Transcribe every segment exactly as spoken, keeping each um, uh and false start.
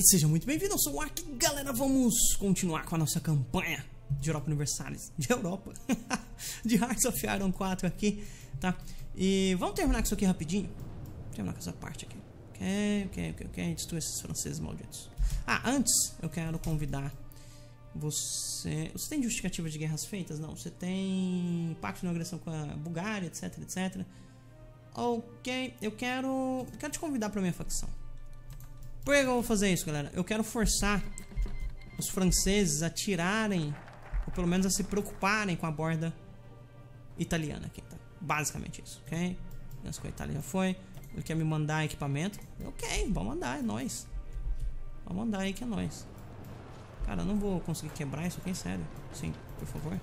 E seja muito bem-vindo, eu sou o Ark. Galera, vamos continuar com a nossa campanha de Europa Universalis, de Europa, de Hearts of Iron quatro aqui, tá? E vamos terminar com isso aqui rapidinho. Vamos terminar com essa parte aqui. Ok, ok, ok, ok, destruir esses franceses malditos. Ah, antes eu quero convidar você... Você tem justificativa de guerras feitas? Não, você tem pacto de não agressão com a Bulgária, etc, etc. Ok, eu quero, eu quero te convidar para minha facção. Por que eu vou fazer isso, galera? Eu quero forçar os franceses a tirarem, ou pelo menos a se preocuparem com a borda italiana aqui, tá? Basicamente isso, ok? Penso que a Itália já foi. Ele quer me mandar equipamento. Ok, vamos mandar, é nóis. Vamos mandar aí que é nóis. Cara, eu não vou conseguir quebrar isso aqui, sério. Sim, por favor.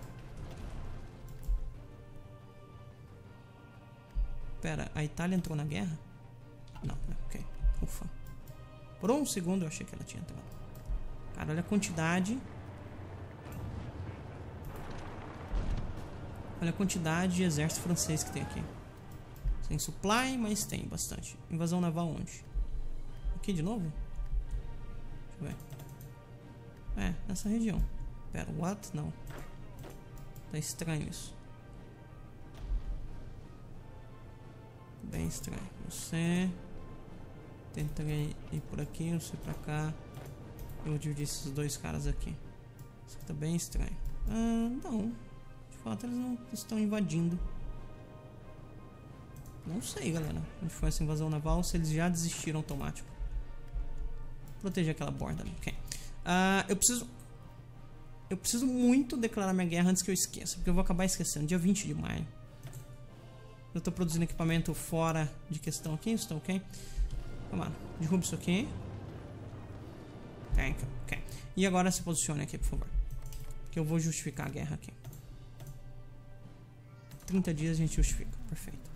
Pera, a Itália entrou na guerra? Não, não, ok. Ufa. Por um segundo eu achei que ela tinha entrado. Cara, olha a quantidade. Olha a quantidade de exército francês que tem aqui. Sem supply, mas tem bastante. Invasão naval onde? Aqui de novo? Deixa eu ver. É, nessa região. Pera, what? Não. Tá estranho isso. Bem estranho. Você... Tentei ir por aqui, você pra cá. Eu vou dividir esses dois caras aqui. Isso aqui tá bem estranho. Ah, não. De fato, eles não estão invadindo. Não sei, galera. Onde foi essa invasão naval? Se eles já desistiram automático. Proteger aquela borda ali. Ok. Ah, eu preciso... Eu preciso muito declarar minha guerra antes que eu esqueça. Porque eu vou acabar esquecendo. Dia vinte de maio. Eu tô produzindo equipamento fora de questão aqui. Isso tá ok? Vamos lá, derruba isso aqui. Thank you. Ok. E agora se posicione aqui, por favor. Que eu vou justificar a guerra aqui. trinta dias a gente justifica. Perfeito.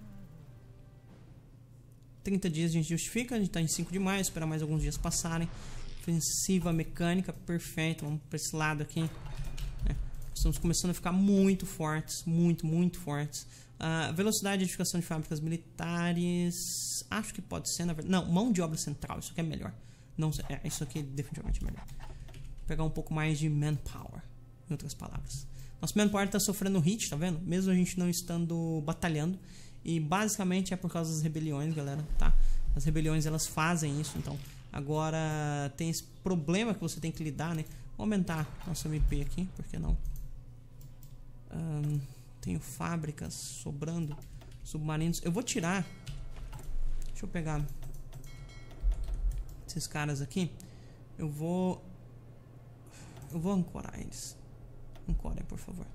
trinta dias a gente justifica. A gente tá em cinco de maio. Esperar mais alguns dias passarem. Ofensiva mecânica. Perfeito. Vamos pra esse lado aqui. É. Estamos começando a ficar muito fortes. Muito, muito fortes. Uh, velocidade de edificação de fábricas militares. Acho que pode ser, na verdade. Não, mão de obra central. Isso aqui é melhor. Não, é, isso aqui definitivamente é melhor. Vou pegar um pouco mais de manpower. Em outras palavras. Nosso manpower está sofrendo hit, tá vendo? Mesmo a gente não estando batalhando. E basicamente é por causa das rebeliões, galera. Tá? As rebeliões elas fazem isso. Então agora tem esse problema que você tem que lidar, né? Vou aumentar nosso M P aqui. Por que não? Um, Tenho fábricas sobrando, submarinos. Eu vou tirar. Deixa eu pegar esses caras aqui. Eu vou. Eu vou ancorar eles. Ancorem, por favor.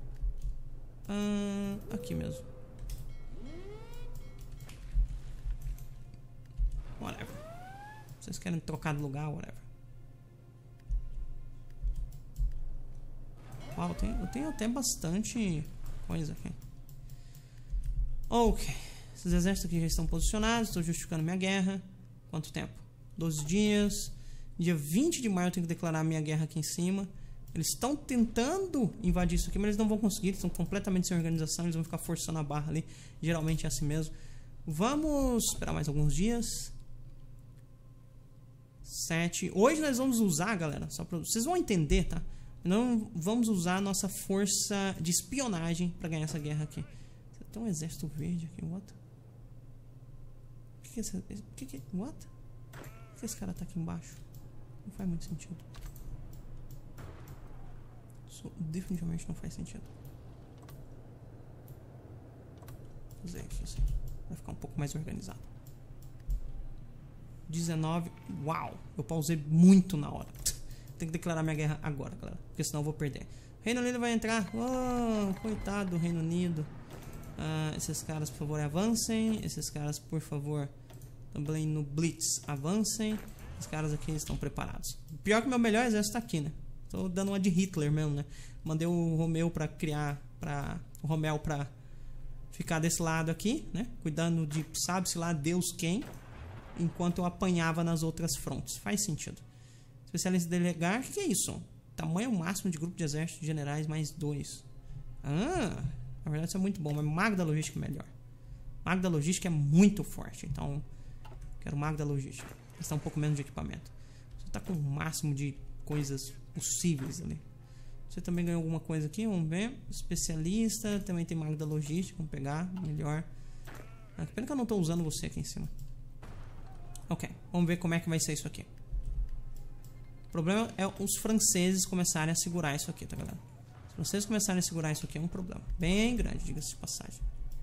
Ah, aqui mesmo. Whatever. Vocês querem trocar de lugar? Whatever. Uau, eu tenho, eu tenho até bastante coisa aqui. Ok. Esses exércitos aqui já estão posicionados. Estou justificando minha guerra. Quanto tempo? doze dias. Dia vinte de maio eu tenho que declarar minha guerra aqui em cima. Eles estão tentando invadir isso aqui, mas eles não vão conseguir. Eles estão completamente sem organização. Eles vão ficar forçando a barra ali. Geralmente é assim mesmo. Vamos esperar mais alguns dias. Sete. Hoje nós vamos usar, galera. Só pra... Vocês vão entender, tá? Não vamos usar a nossa força de espionagem para ganhar essa guerra aqui. Tem um exército verde aqui, what? O que que é esse... Que que... What? Por que esse cara tá aqui embaixo? Não faz muito sentido. Isso definitivamente não faz sentido. Vou fazer isso aqui. Vai ficar um pouco mais organizado. dezenove. Uau! Eu pausei muito na hora. Tem que declarar minha guerra agora, galera. Porque senão eu vou perder. Reino Unido vai entrar. Oh, coitado do Reino Unido. Uh, esses caras, por favor, avancem. Esses caras, por favor, também no Blitz, avancem. Os caras aqui estão preparados. Pior que o meu melhor exército tá aqui, né? Tô dando uma de Hitler mesmo, né? Mandei o Romeu pra criar... Pra, o Romel pra ficar desse lado aqui, né? Cuidando de sabe-se lá Deus quem. Enquanto eu apanhava nas outras frontes. Faz sentido. Especialista delegar, o que, que é isso? Tamanho máximo de grupo de exército de generais mais dois. Ah, na verdade isso é muito bom, mas mago da logística é melhor. Mago da logística é muito forte, então quero mago da logística. Gastar um pouco menos de equipamento. tá com o máximo de coisas possíveis ali. Você também ganhou alguma coisa aqui, vamos ver. Especialista, também tem mago da logística, vamos pegar, melhor. Ah, que pena que eu não tô usando você aqui em cima. Ok, vamos ver como é que vai ser isso aqui. O problema é os franceses começarem a segurar isso aqui, tá, galera? Se os franceses começarem a segurar isso aqui é um problema bem grande, diga-se de passagem.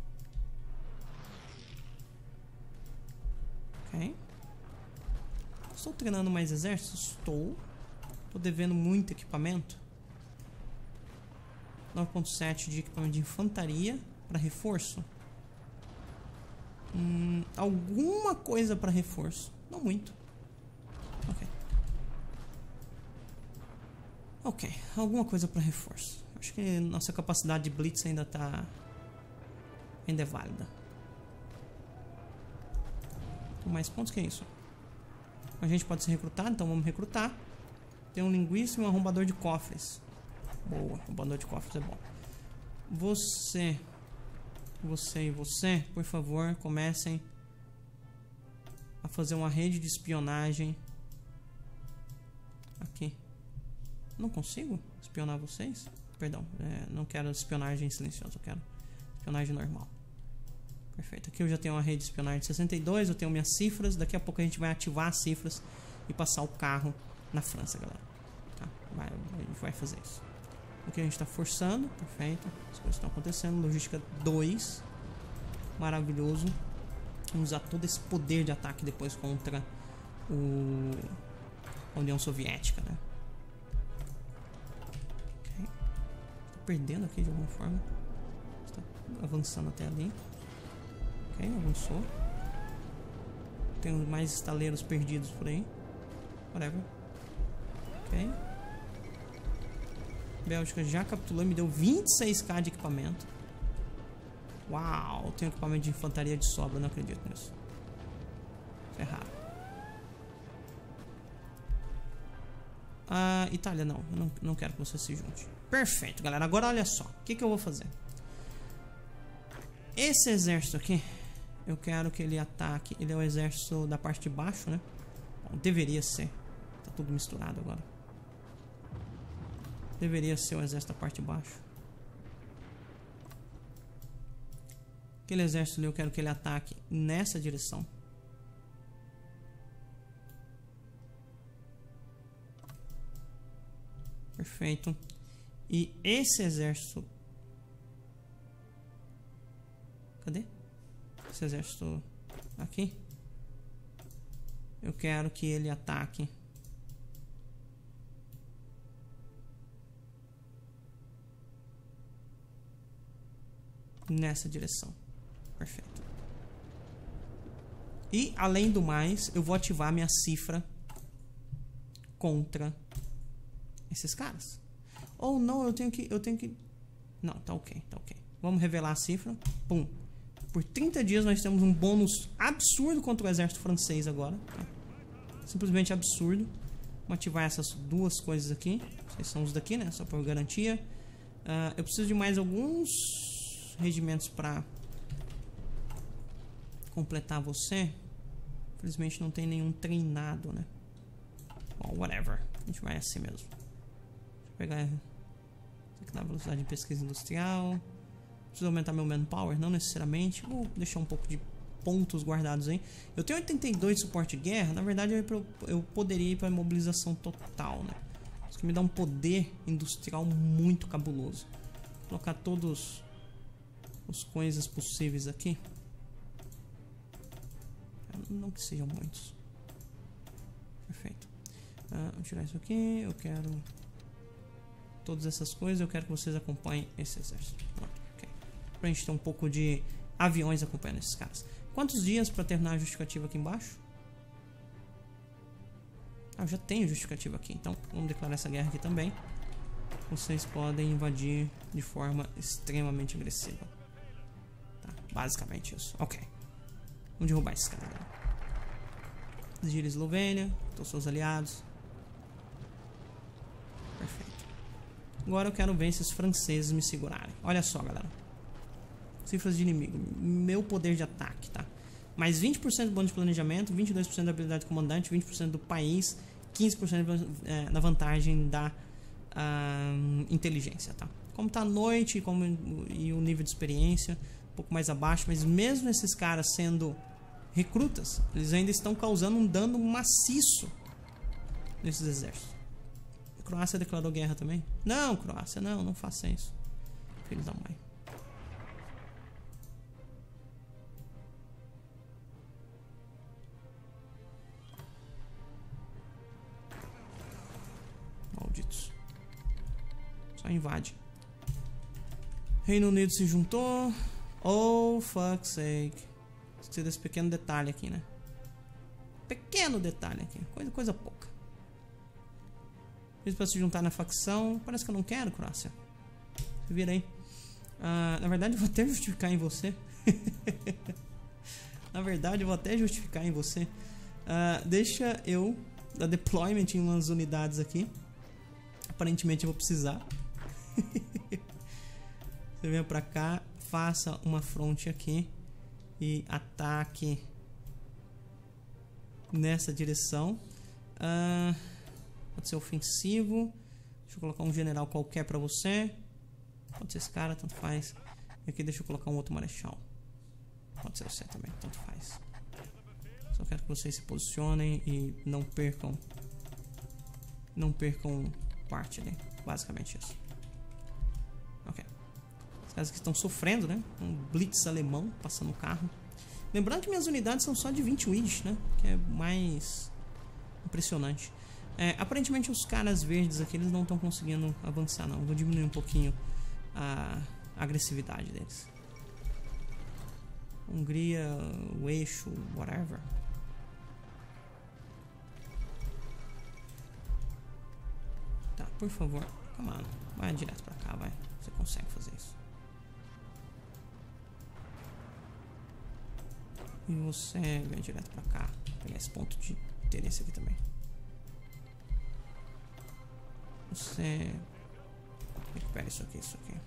Ok. Estou treinando mais exércitos? Estou. Estou devendo muito equipamento. nove ponto sete de equipamento de infantaria para reforço. Hum, alguma coisa para reforço. Não muito. Ok. Ok. Alguma coisa para reforço. Acho que nossa capacidade de blitz ainda está... Ainda é válida. Tem mais pontos que é isso? A gente pode ser recrutado, então vamos recrutar. Tem um linguista e um arrombador de cofres. Boa, arrombador de cofres é bom. Você, você e você, por favor, comecem a fazer uma rede de espionagem. Aqui. Não consigo espionar vocês? Perdão, é, não quero espionagem silenciosa, eu quero espionagem normal. Perfeito, aqui eu já tenho uma rede de espionagem de sessenta e dois, eu tenho minhas cifras. Daqui a pouco a gente vai ativar as cifras e passar o carro na França, galera. Tá? Vai, a gente vai fazer isso. Aqui a gente está forçando, perfeito. As coisas estão acontecendo. Logística dois, maravilhoso. Vamos usar todo esse poder de ataque depois contra o... a União Soviética, né? Ok. Estou perdendo aqui de alguma forma. Está avançando até ali. Ok, avançou. Tem mais estaleiros perdidos por aí. Whatever. Ok. Bélgica já capturou e me deu vinte e seis mil de equipamento. Uau, tenho equipamento de infantaria de sobra, não acredito nisso. Isso é raro. Ah, Itália, não. Eu não, não quero que você se junte. Perfeito, galera. Agora olha só. O que, que eu vou fazer? Esse exército aqui, eu quero que ele ataque. Ele é o exército da parte de baixo, né? Bom, deveria ser. Tá tudo misturado agora. Deveria ser o exército da parte de baixo. Aquele exército ali eu quero que ele ataque nessa direção. Perfeito. E esse exército... Cadê? Esse exército aqui. Eu quero que ele ataque nessa direção. Perfeito. E além do mais, eu vou ativar minha cifra contra esses caras. Ou não, eu tenho que eu tenho que não, tá OK, tá OK. Vamos revelar a cifra. Pum. Por trinta dias nós temos um bônus absurdo contra o exército francês agora. Simplesmente absurdo. Vamos ativar essas duas coisas aqui. Esses são os daqui, né? Só por garantia. Uh, eu preciso de mais alguns regimentos para completar você. Infelizmente não tem nenhum treinado, né? Bom, whatever. A gente vai assim mesmo. Deixa eu pegar isso aqui na velocidade de pesquisa industrial. Preciso aumentar meu manpower? Não necessariamente. Vou deixar um pouco de pontos guardados aí. Eu tenho oitenta e dois de suporte de guerra. Na verdade, eu, eu poderia ir para imobilização total, né? Isso que me dá um poder industrial muito cabuloso. Vou colocar todos os coisas possíveis aqui. Não que sejam muitos. Perfeito. Ah, vou tirar isso aqui. Eu quero todas essas coisas. Eu quero que vocês acompanhem esse exército. Pronto. Pra gente ter um pouco de aviões acompanhando esses caras. Quantos dias para terminar a justificativa aqui embaixo? Ah, eu já tenho justificativa aqui. Então vamos declarar essa guerra aqui também. Vocês podem invadir de forma extremamente agressiva. Tá, basicamente isso. Ok. Vamos derrubar esses caras. Exílio Eslovênia. Todos seus aliados. Perfeito. Agora eu quero ver se os franceses me segurarem. Olha só, galera. Cifras de inimigo. Meu poder de ataque, tá? Mais vinte por cento do bônus de planejamento, vinte e dois por cento da habilidade do comandante, vinte por cento do país quinze por cento é, na vantagem da uh, inteligência, tá? Como tá à noite e, como, e o nível de experiência um pouco mais abaixo, mas mesmo esses caras sendo recrutas, eles ainda estão causando um dano maciço nesses exércitos. A Croácia declarou guerra também? Não, Croácia, não, não faça isso. Filho da mãe. Malditos. Só invade. Reino Unido se juntou. Oh, fuck's sake. Gostei desse pequeno detalhe aqui, né? Pequeno detalhe aqui. Coisa, coisa pouca. Eles para se juntar na facção. Parece que eu não quero, Croácia. Se vira aí. Ah, na verdade, eu vou até justificar em você. Na verdade, eu vou até justificar em você. Ah, deixa eu dar deployment em umas unidades aqui. Aparentemente eu vou precisar. Você vem pra cá, faça uma fronte aqui e ataque nessa direção. Uh, pode ser ofensivo. Deixa eu colocar um general qualquer pra você. Pode ser esse cara, tanto faz. E aqui deixa eu colocar um outro marechal. Pode ser você também, tanto faz. Só quero que vocês se posicionem e não percam Não percam parte ali. Basicamente isso. Ok. Os caras que estão sofrendo, né? Um blitz alemão passando o carro. Lembrando que minhas unidades são só de vinte widgets, né? Que é mais impressionante. É, aparentemente os caras verdes aqui, eles não estão conseguindo avançar, não. Vou diminuir um pouquinho a agressividade deles. Hungria, o eixo, whatever. Tá, por favor. Come on. Vai direto pra cá, vai. Você consegue fazer isso. E você vem direto pra cá. Vou pegar esse ponto de interesse aqui também. Você recupera isso aqui, isso aqui.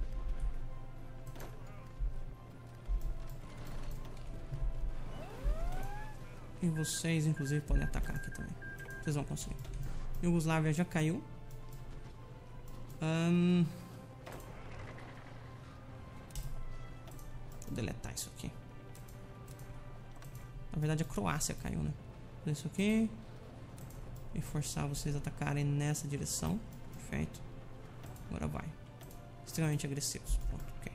E vocês, inclusive, podem atacar aqui também. Vocês vão conseguir. Iugoslávia já caiu. Um... Vou deletar isso aqui. Na verdade, a Croácia caiu, né? Vou fazer isso aqui. E forçar vocês a atacarem nessa direção. Perfeito. Agora vai. Extremamente agressivos. Pronto, ok.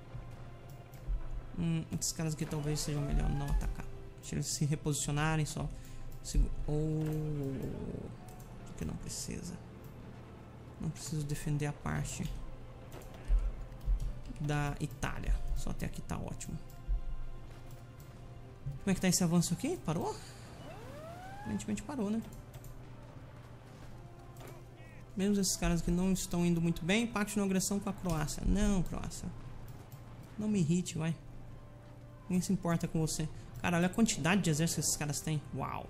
Hum, esses caras aqui talvez sejam melhor não atacar. Deixa eles se reposicionarem só. Ou... Oh, que não precisa. Não preciso defender a parte da Itália. Só até aqui tá ótimo. Como é que tá esse avanço aqui? Parou? Aparentemente parou, né? Mesmo esses caras que não estão indo muito bem, pacto de não agressão com a Croácia. Não, Croácia. Não me irrite, vai. Ninguém se importa com você. Cara, olha a quantidade de exércitos que esses caras têm. Uau.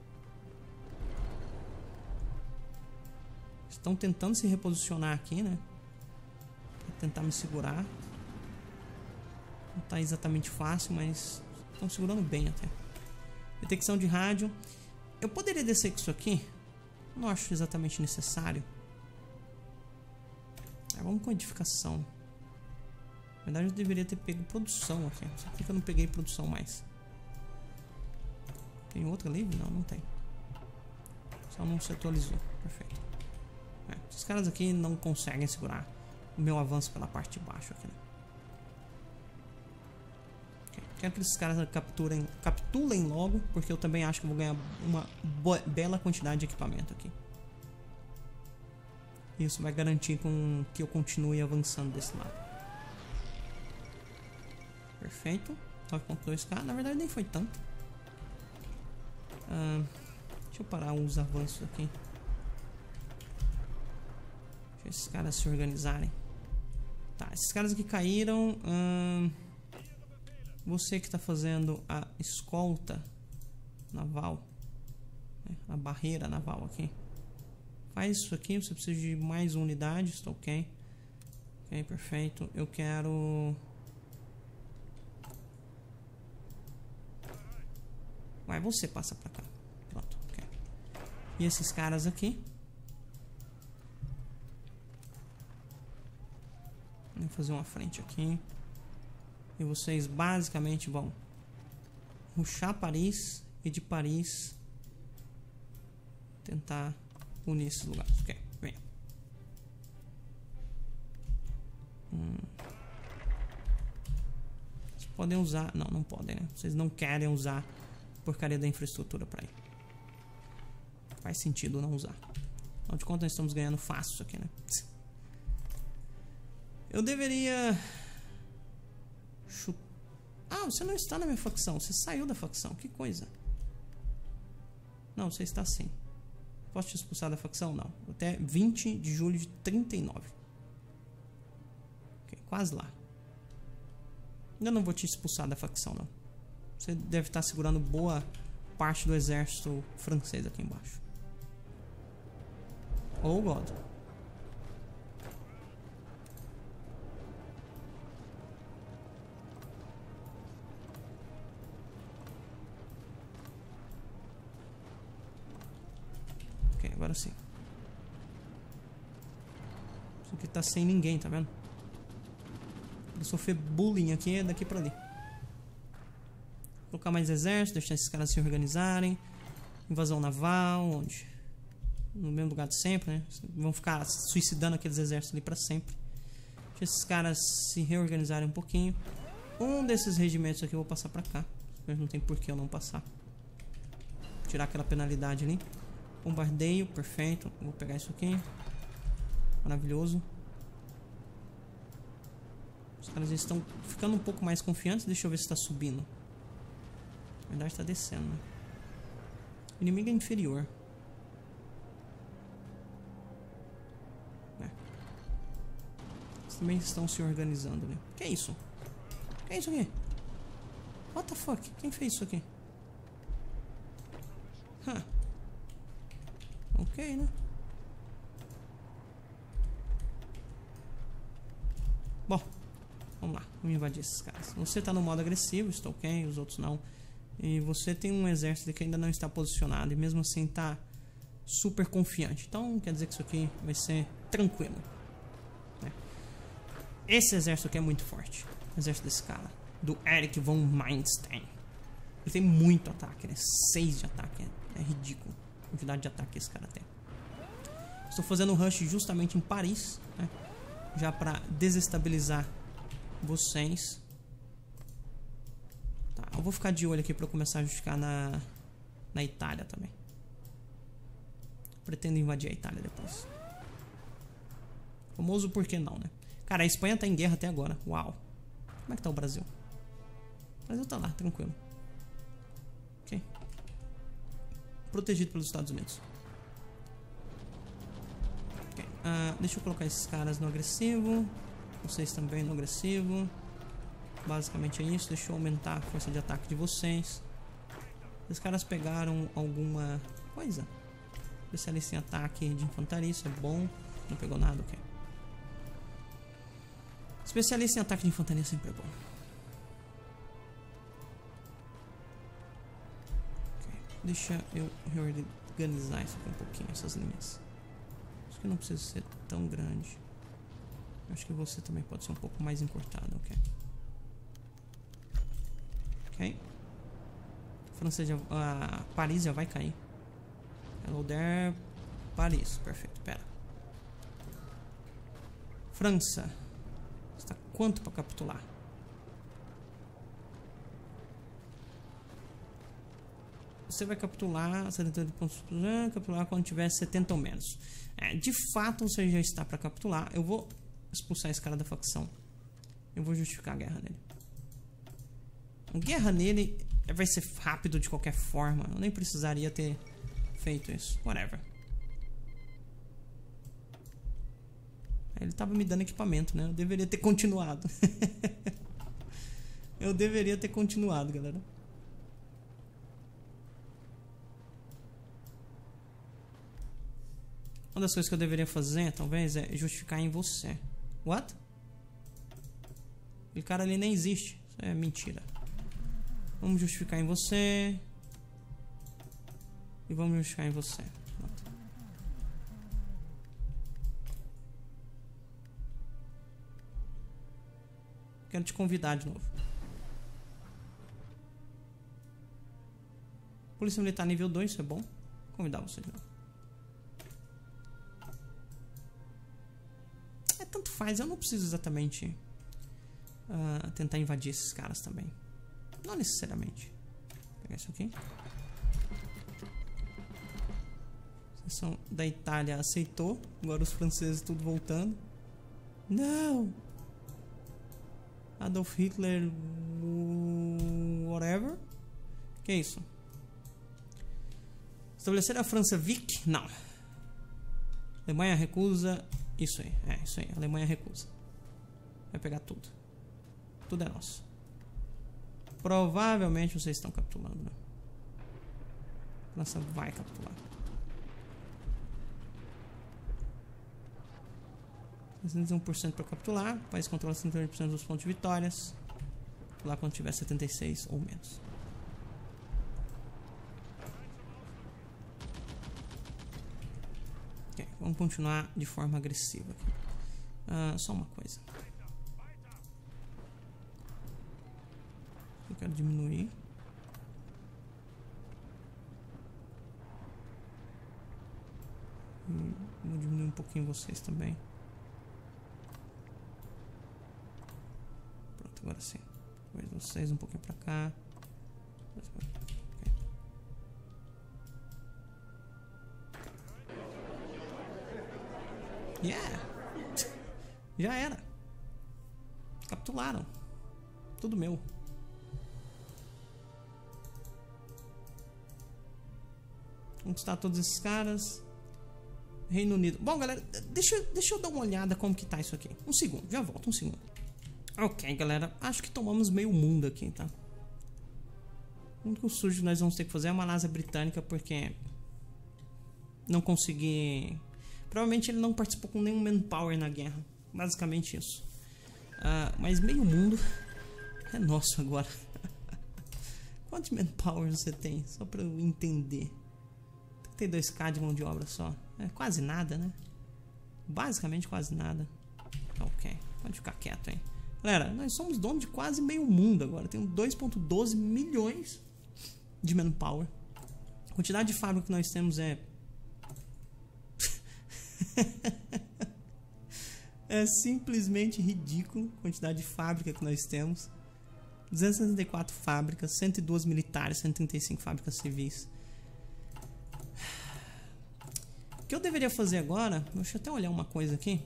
Estão tentando se reposicionar aqui, né? Pra tentar me segurar. Não tá exatamente fácil, mas estão segurando bem até. Detecção de rádio. Eu poderia descer com isso aqui. Não acho exatamente necessário. É, vamos com edificação. Na verdade eu deveria ter pego produção aqui. Só que eu não peguei produção mais. Tem outra livre? Não, não tem. Só não se atualizou. Perfeito. É, esses caras aqui não conseguem segurar o meu avanço pela parte de baixo aqui, né? Okay. Quero que esses caras capturem, capitulem logo, porque eu também acho que vou ganhar uma bela quantidade de equipamento aqui. Isso vai garantir com que eu continue avançando desse lado. Perfeito. nove ponto dois K. Na verdade nem foi tanto. Ah, deixa eu parar os avanços aqui. Deixa esses caras se organizarem. Tá, esses caras aqui caíram. Hum, você que está fazendo a escolta naval, né, a barreira naval aqui, faz isso aqui. Você precisa de mais unidades, tá ok? Ok, perfeito. Eu quero... Vai, você passa pra cá. Pronto, ok. E esses caras aqui. Vou fazer uma frente aqui. E vocês basicamente vão rushar Paris e de Paris tentar unir esses lugares. Ok, vem. Hum. Vocês podem usar... Não, não podem, né? Vocês não querem usar a porcaria da infraestrutura para ir. Faz sentido não usar. Afinal de contas, nós estamos ganhando fácil isso aqui, né? Eu deveria... Chutar... Ah, você não está na minha facção. Você saiu da facção. Que coisa. Não, você está sim. Posso te expulsar da facção? Não. Até vinte de julho de trinta e nove. Ok, quase lá. Ainda não vou te expulsar da facção, não. Você deve estar segurando boa parte do exército francês aqui embaixo. Oh, God. Ok, agora sim. Isso aqui tá sem ninguém, tá vendo? Vou sofrer bullying aqui, daqui pra ali. Colocar mais exército, deixar esses caras se organizarem. Invasão naval, onde? No mesmo lugar de sempre, né? Vão ficar suicidando aqueles exércitos ali pra sempre. Deixa esses caras se reorganizarem um pouquinho. Um desses regimentos aqui eu vou passar pra cá. Mas não tem por que eu não passar. Tirar aquela penalidade ali. Bombardeio, perfeito. Vou pegar isso aqui. Maravilhoso. Os caras estão ficando um pouco mais confiantes. Deixa eu ver se está subindo. Na verdade está descendo, né? O inimigo é inferior. É. Eles também estão se organizando, né? Que é isso? Que é isso aqui? What the fuck? Quem fez isso aqui? Huh. Ok, né? Bom, vamos lá, vamos invadir esses caras. Você tá no modo agressivo, estou ok, os outros não. E você tem um exército que ainda não está posicionado e mesmo assim tá super confiante. Então quer dizer que isso aqui vai ser tranquilo, né? Esse exército aqui é muito forte. O exército desse cara, do Erich von Manstein. Ele tem muito ataque, né? seis de ataque, é ridículo a quantidade de ataque que esse cara tem. Estou fazendo um rush justamente em Paris, né? Já para desestabilizar vocês. Tá, eu vou ficar de olho aqui para começar a justificar na, na Itália também. Pretendo invadir a Itália depois. Famoso por que não, né? Cara, a Espanha tá em guerra até agora. Uau. Como é que tá o Brasil? O Brasil tá lá, tranquilo. Ok. Protegido pelos Estados Unidos. Ok. Uh, deixa eu colocar esses caras no agressivo. Vocês também no agressivo. Basicamente é isso. Deixa eu aumentar a força de ataque de vocês. Esses caras pegaram alguma coisa. Especialista em ataque de infantaria, isso é bom. Não pegou nada, ok. Especialista em ataque de infantaria sempre é bom. Okay. Deixa eu reorganizar isso aqui um pouquinho, essas linhas. Acho que não precisa ser tão grande. Acho que você também pode ser um pouco mais encurtado, ok. Ok. França já, uh, Paris já vai cair. Hello there, Paris, perfeito, pera. França, está quanto para capitular? Você vai capitular, setenta pontos, capitular quando tiver setenta ou menos. É, de fato você já está para capitular. Eu vou expulsar esse cara da facção. Eu vou justificar a guerra nele. A guerra nele vai ser rápido de qualquer forma. Eu nem precisaria ter feito isso. Whatever. Ele tava me dando equipamento, né? Eu deveria ter continuado. Eu deveria ter continuado, galera. Uma das coisas que eu deveria fazer, talvez, é justificar em você. What? Aquele cara ali nem existe. Isso é mentira. Vamos justificar em você. E vamos justificar em você. Pronto. quero te convidar de novo. Polícia Militar nível dois, isso é bom. Vou convidar você de novo. É, tanto faz, eu não preciso exatamente uh, tentar invadir esses caras também. Não necessariamente. Vou pegar isso aqui. A seção da Itália aceitou. Agora os franceses tudo voltando. Não! Adolf Hitler... Whatever. Que é isso? Estabelecer a França Vic? Não. Alemanha recusa. Isso aí, é isso aí. A Alemanha recusa. Vai pegar tudo. Tudo é nosso. Provavelmente vocês estão capitulando, né? A França vai capitular. sessenta e um por cento para capitular. O país controla setenta e oito por cento dos pontos de vitórias. Lá quando tiver setenta e seis ou menos. Ok, vamos continuar de forma agressiva aqui. Uh, só uma coisa. Eu quero diminuir. Hum, vou diminuir um pouquinho vocês também. Pronto, agora sim. Depois vocês um pouquinho pra cá. Okay. Yeah! Já era. Capitularam. Tudo meu. Conquistar todos esses caras. Reino Unido. Bom, galera, deixa, deixa eu dar uma olhada como que tá isso aqui. Um segundo, já volto, um segundo. Ok, galera, acho que tomamos meio mundo aqui, tá? O único sujo que nós vamos ter que fazer é uma NASA britânica, porque não consegui... Provavelmente ele não participou com nenhum manpower na guerra. Basicamente isso. Uh, mas meio mundo é nosso agora. Quantos manpower você tem? Só pra eu entender. trinta e dois K de mão de obra só. É quase nada, né? Basicamente quase nada. Ok, pode ficar quieto aí. Galera, nós somos donos de quase meio mundo agora. Temos dois vírgula doze milhões de manpower. A quantidade de fábrica que nós temos é... é simplesmente ridículo a quantidade de fábrica que nós temos. duzentas e sessenta e quatro fábricas, cento e dois militares, cento e trinta e cinco fábricas civis. O que eu deveria fazer agora... Deixa eu até olhar uma coisa aqui.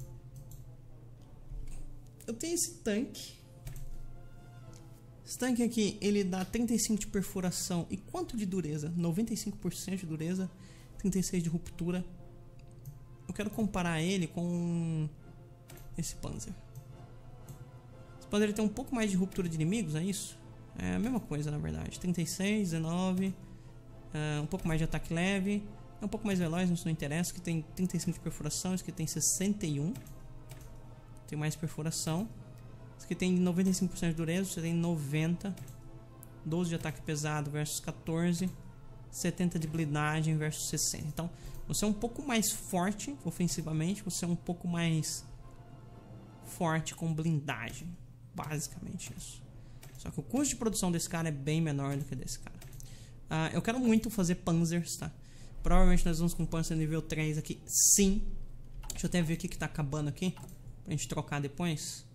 Eu tenho esse tanque. Esse tanque aqui, ele dá trinta e cinco de perfuração. E quanto de dureza? noventa e cinco por cento de dureza, trinta e seis de ruptura. Eu quero comparar ele com esse Panzer. Esse Panzer ele tem um pouco mais de ruptura de inimigos, é isso? É a mesma coisa, na verdade. trinta e seis, dezenove, uh, um pouco mais de ataque leve. É um pouco mais veloz, isso não interessa. Que tem trinta e cinco de perfuração, esse aqui tem sessenta e um. Tem mais perfuração. Esse aqui tem noventa e cinco por cento de dureza, você tem noventa. doze de ataque pesado versus quatorze. setenta de blindagem versus sessenta. Então, você é um pouco mais forte ofensivamente, você é um pouco mais forte com blindagem. Basicamente isso. Só que o custo de produção desse cara é bem menor do que desse cara. Uh, eu quero muito fazer Panzers, tá? Provavelmente nós vamos com Panzer nível três aqui, sim. Deixa eu até ver o que que tá acabando aqui, pra gente trocar depois.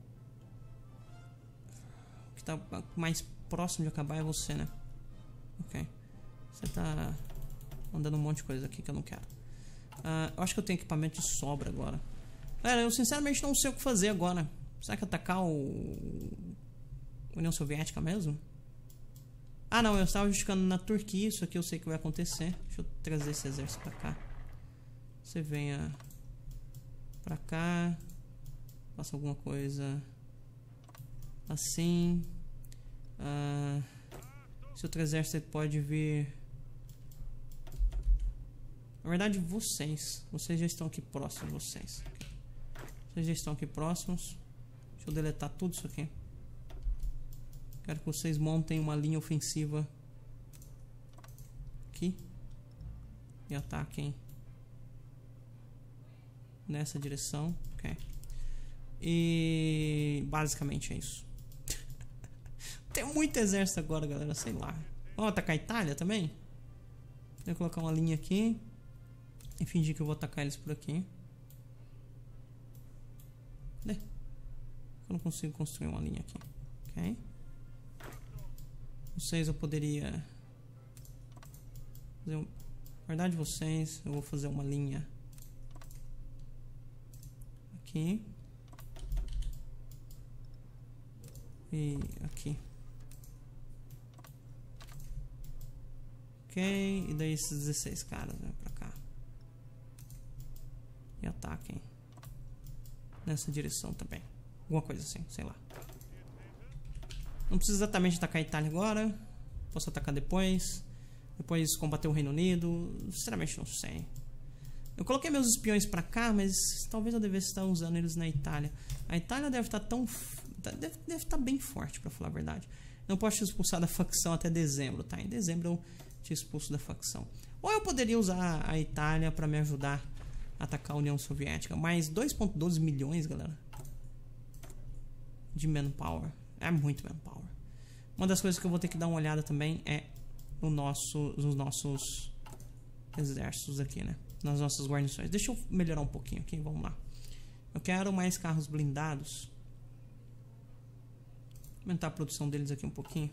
O que tá mais próximo de acabar é você, né? Ok. Você tá mandando um monte de coisa aqui que eu não quero. Uh, eu acho que eu tenho equipamento de sobra agora. Galera, eu sinceramente não sei o que fazer agora. Será que atacar o... União Soviética mesmo? Ah não, eu estava justificando na Turquia. Isso aqui eu sei que vai acontecer. Deixa eu trazer esse exército pra cá. Você venha pra cá. Faça alguma coisa assim. uh, Esse outro exército pode vir. Na verdade vocês Vocês já estão aqui próximos. Vocês Vocês já estão aqui próximos. Deixa eu deletar tudo isso aqui. Quero que vocês montem uma linha ofensiva aqui e ataquem nessa direção. Ok. E basicamente é isso. Tem muito exército agora, galera, sei lá. Vamos atacar a Itália também? Vou colocar uma linha aqui e fingir que eu vou atacar eles por aqui. Cadê? Eu não consigo construir uma linha aqui. Ok. Vocês eu poderia fazer um... Na verdade vocês, eu vou fazer uma linha aqui e aqui. Ok, e daí esses dezesseis caras, né, pra cá. E ataquem nessa direção também. Alguma coisa assim, sei lá. Não preciso exatamente atacar a Itália agora. Posso atacar depois. Depois combater o Reino Unido. Sinceramente não sei. Eu coloquei meus espiões pra cá, mas talvez eu devesse estar usando eles na Itália. A Itália deve estar tão... Deve, deve estar bem forte, pra falar a verdade. Não posso te expulsar da facção até dezembro, tá? Em dezembro eu te expulso da facção. Ou eu poderia usar a Itália pra me ajudar a atacar a União Soviética. Mas dois ponto doze milhões, galera, de manpower. É muito manpower. Uma das coisas que eu vou ter que dar uma olhada também é no nosso, nos nossos exércitos aqui, né? Nas nossas guarnições. Deixa eu melhorar um pouquinho aqui, vamos lá. Eu quero mais carros blindados. Aumentar a produção deles aqui um pouquinho.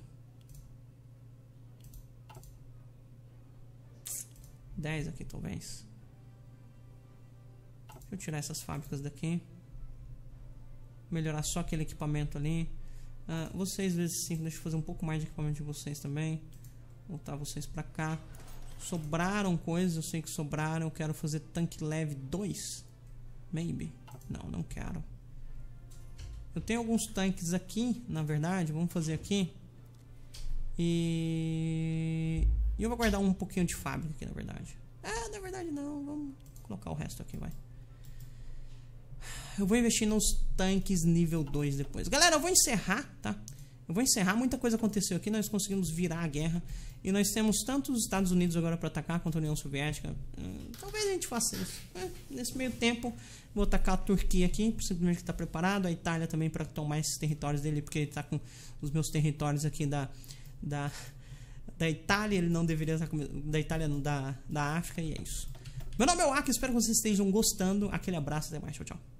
dez aqui, talvez. Deixa eu tirar essas fábricas daqui. Melhorar só aquele equipamento ali. Uh, vocês vezes cinco, deixa eu fazer um pouco mais de equipamento de vocês também. Voltar vocês pra cá. Sobraram coisas, eu sei que sobraram. Eu quero fazer tanque leve dois. Maybe. Não, não quero. Eu tenho alguns tanques aqui, na verdade. Vamos fazer aqui. E... E eu vou guardar um pouquinho de fábrica aqui, na verdade. Ah, na verdade não. Vamos colocar o resto aqui, vai. Eu vou investir nos tanques nível dois depois. Galera, eu vou encerrar, tá? Eu vou encerrar. Muita coisa aconteceu aqui. Nós conseguimos virar a guerra. E nós temos tanto os Estados Unidos agora para atacar contra a União Soviética. Hum, talvez a gente faça isso. É, nesse meio tempo, vou atacar a Turquia aqui. Simplesmente que está preparado. A Itália também para tomar esses territórios dele. Porque ele está com os meus territórios aqui da... da da Itália. Ele não deveria estar com... Da Itália, não, da, da África. E é isso. Meu nome é o Aki. Espero que vocês estejam gostando. Aquele abraço. Até mais. Tchau, tchau.